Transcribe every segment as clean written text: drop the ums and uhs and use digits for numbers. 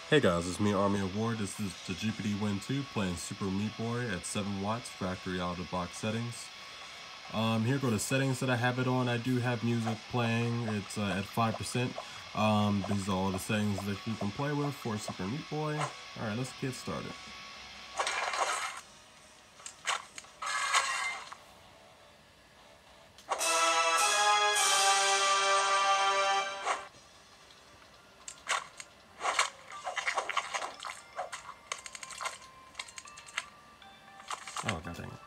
Hey guys, it's me, Army of War. This is the GPT Win 2 playing Super Meat Boy at 7 watts, factory out of the box settings. Here go the settings that I have it on. I do have music playing. It's at 5%. These are all the settings that you can play with for Super Meat Boy. Alright, let's get started. Oh, god dang it.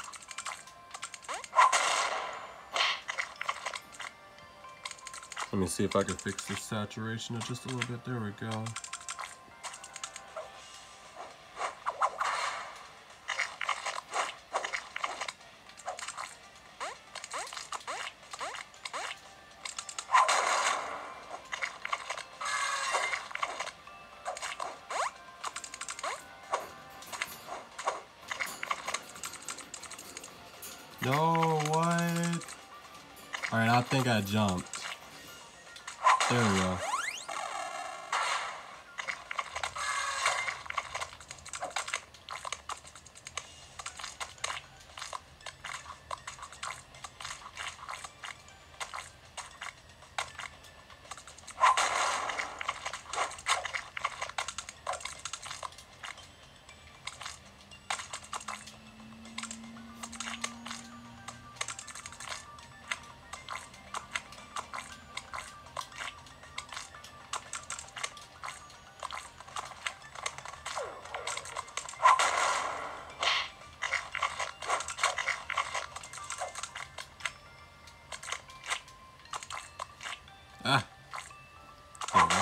Let me see if I can fix this saturation just a little bit. There we go. No, what? Alright, I think I jumped. There we go. Ah, there we go.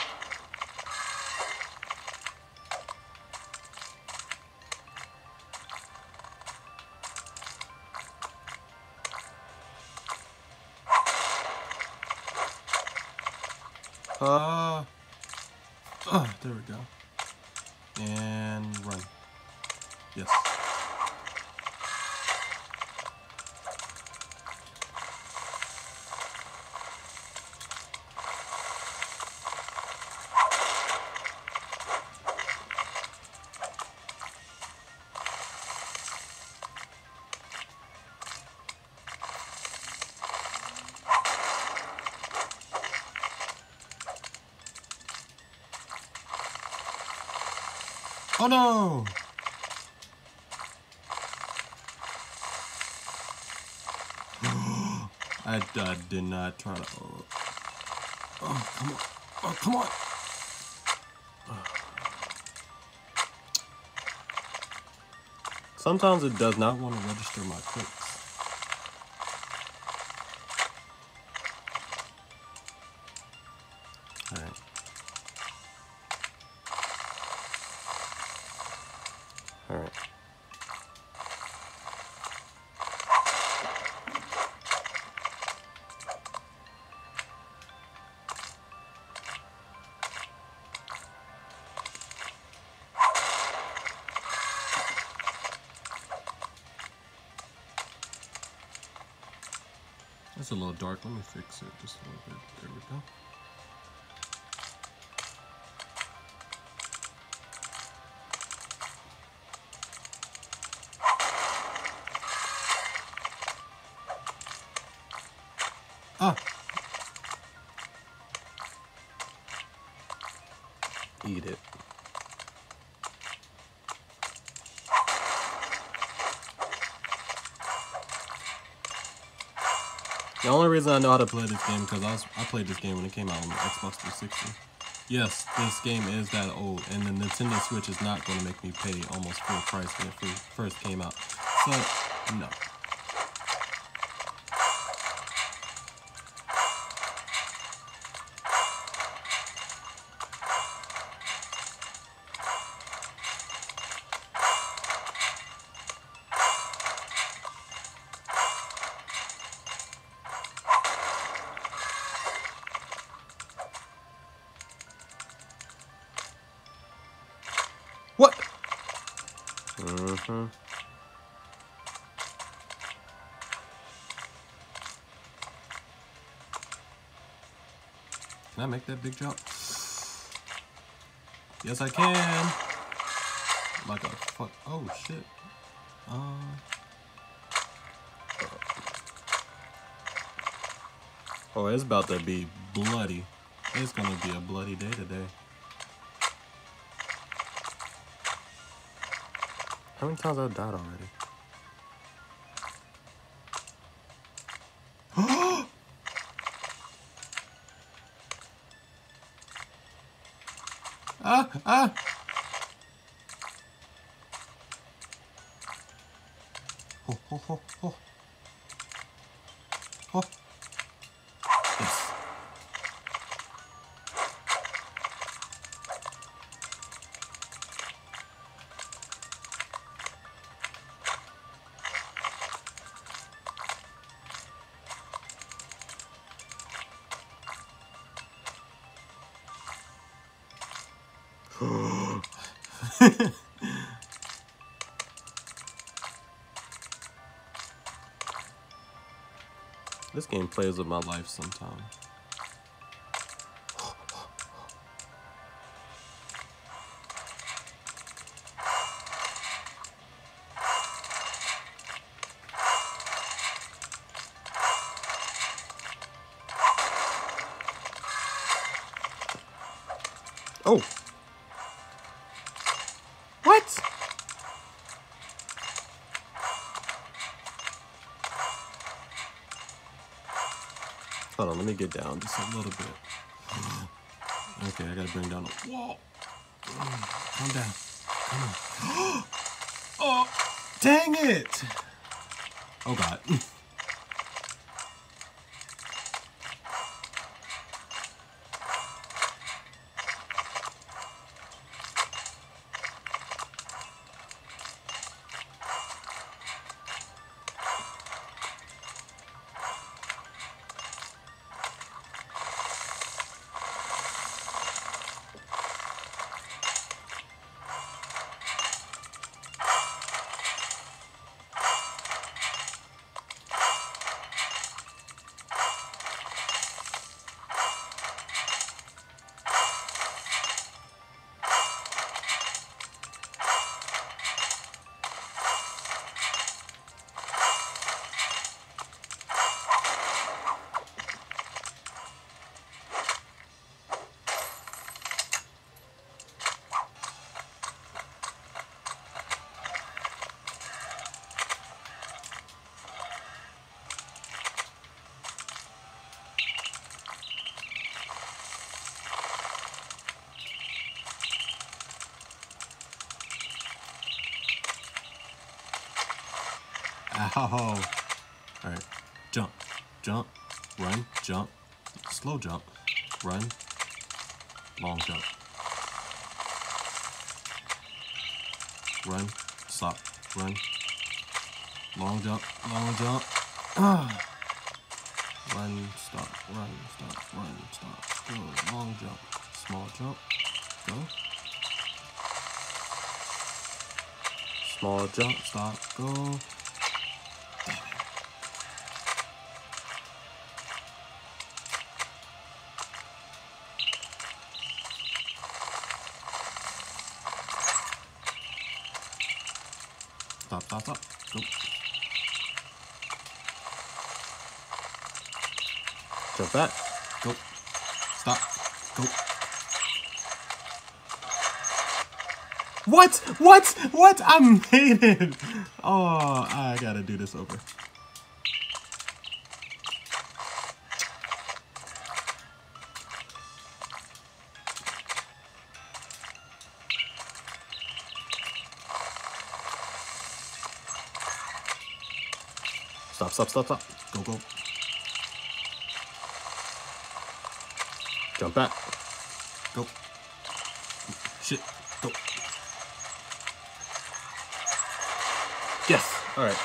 There we go. And run. Yes. Oh no! I did not try to. Oh, come on. Oh, come on. Sometimes it does not want to register my clicks. Alright. Alright. It's a little dark. Let me fix it just a little bit. There we go. Ah! Eat it. The only reason I know how to play this game because I played this game when it came out on the Xbox 360. Yes, this game is that old, and the Nintendo Switch is not going to make me pay almost full price when it first came out. So, no. What? Mm-hmm. Can I make that big jump? Yes, I can. Like a fuck. Oh shit. Oh, it's about to be bloody. It's gonna be a bloody day today. How many times I've died already? Ah! Ah! Oh, oh, oh, oh. Oh. Yes. This game plays with my life sometimes. Oh! What? Hold on, let me get down just a little bit. Okay, I gotta bring down the wall. Calm down. Come on. Oh! Dang it! Oh god. Ow. Alright. Jump. Jump. Run. Jump. Slow jump. Run. Long jump. Run. Stop. Run. Long jump. Long jump. Run. Stop. Run. Stop. Run. Stop. Go. Long jump. Small jump. Go. Small jump. Stop. Go. Stop, stop, stop. Go. Jump back. Go. Stop. Go. What? What? What? I made it. Oh, I gotta do this over. Stop, stop, stop, stop. Go, go. Jump back. Go. Shit. Go. Yes. All right.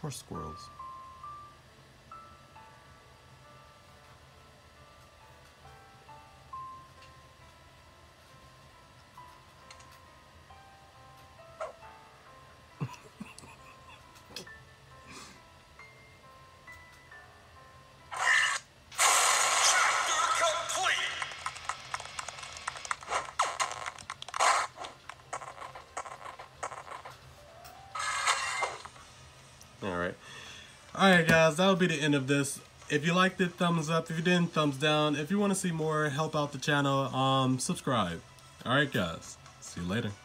Poor squirrels. Alright guys, that'll be the end of this. If you liked it, thumbs up. If you didn't, thumbs down. If you want to see more, help out the channel, subscribe. Alright guys, see you later.